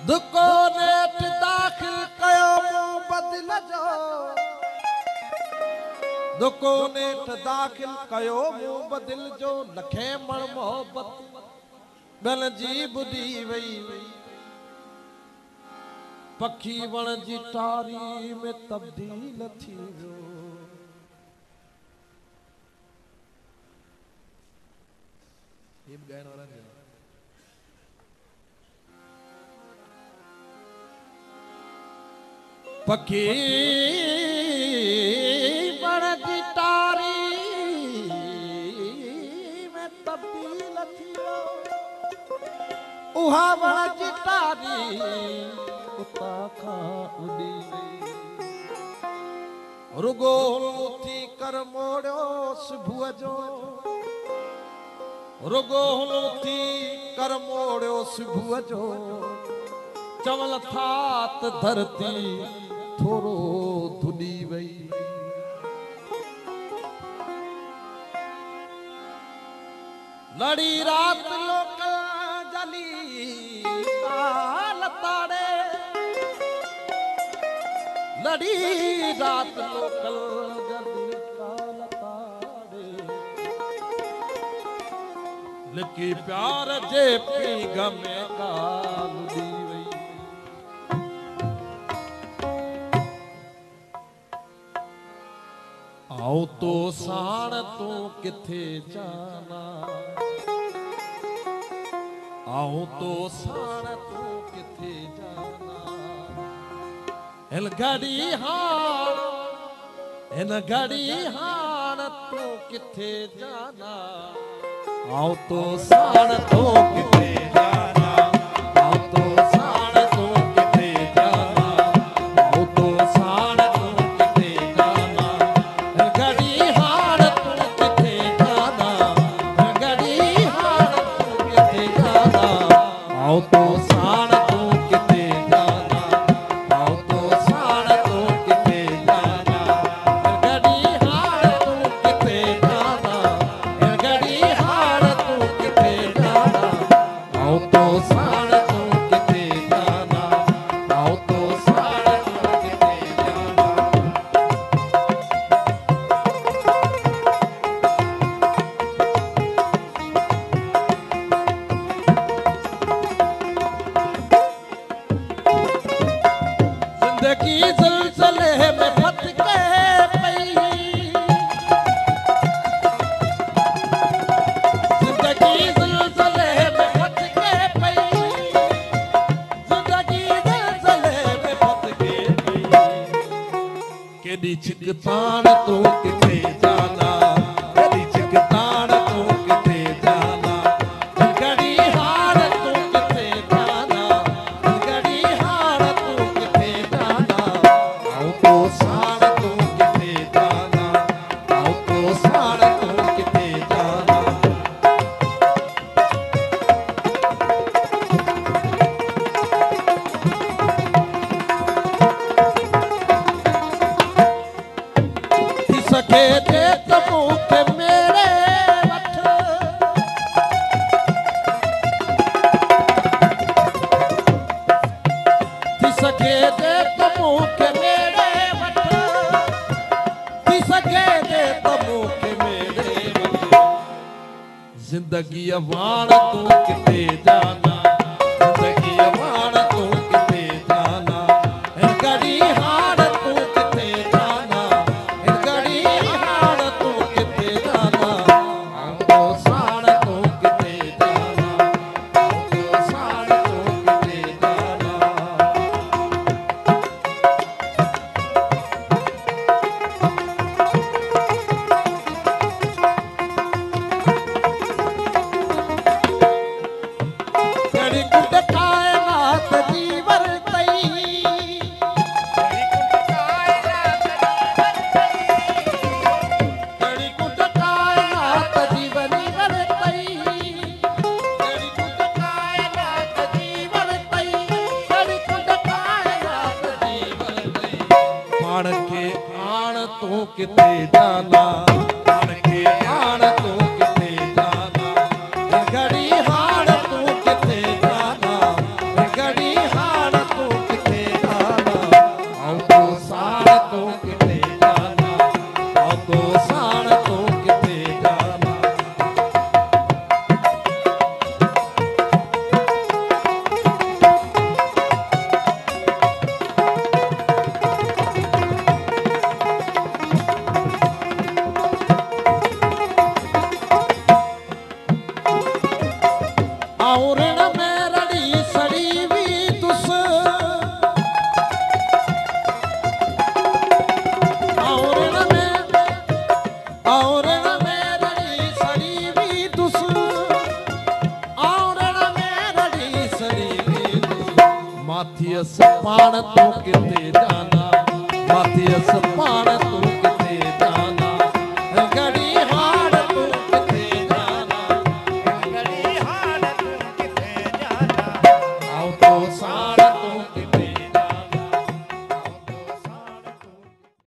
दुको net दाखिल कयो मुंह बदिल जो दुको नेट दाखिल कयो मुंह बदिल जो लखे मण मोहब्बत गल जी बुधी वई पखी वण जी टारी में तब्दील थी वियो ये गायन वाला है पखी वण जी टारी में तब्दील थी वियो उहा वण जी टारी उता खां उड़ी रुगो थी कर मोड़ियो सुबुह जो रुगो थी कर मोड़ियो सुबुह जो चवल थात धरती थोरो धुली वई लड़ी रात लोक जली ताड़े लड़ी रात लोकल जली काल ताड़े लिकी प्यार जे पीग में काल दी वई आओ तो साण तू किथे जाना आओ तो साण तू किथे जाना इन घड़ी हाण तू किथे जाना आओ तो साण तू किथे जाना आओ तो साण तू किथे जाना आओ तो साण तू किथे जाना इन घड़ी हाण तू किथे जाना इन घड़ी हाण तू किथे जाना आओ तो साण तू किथे जाना आओ तो साण तू किथे जाना घड़ी हाण तू किथे जाना घड़ी हाण तू किथे जाना आओ तो साण तू किथे जाना आओ तो साण तू किथे जाना जिंदगी ज़लज़ले में फत के पई जिंदगी ज़लज़ले में फत के पई जिंदगी ज़लज़ले में फत के पई केडी छिकतान तू किथे जाना केडी छिकतान तू किथे जाना घड़ी हार तू किथे जाना घड़ी हार तू किथे जाना आओ तो साण तू किथे जाना आओ तो साण तू किथे जाना थी सके जे त मूंखे मेरे वठ थी सके जे त मूंखे मेरे वठ थी सके जे त मूंखे मेरे वठ जिंदगी वाण तू किथे जाना जिंदगी वाण तू किथे जाना इन घड़ी हाण तू किथे जाना इन घड़ी हाण तू किथे जाना आओ तो साण तू किथे जाना आओ तो साण तू किथे जाना घड़ी कुट कायनात जीवर तई घड़ी कुट कायनात जीवनी वर तई घड़ी कुट कायनात जीवर तई घड़ी कुट कायनात जीवर तई पाण के आण तू किथे जाना पाण के आण तू किथे जाना घड़ी हाण तू किथे जाना घड़ी हाण औरण में रड़ी सड़ी भी तुस औरण में रड़ी सड़ी भी तुस औरण में रड़ी सड़ी भी तुस माथियस पाण तू किथे जाना माथियस पाण तू किथे जाना घड़ी हाड़ तू किथे जाना घड़ी हाड़ तू किथे जाना आओ तो साण तू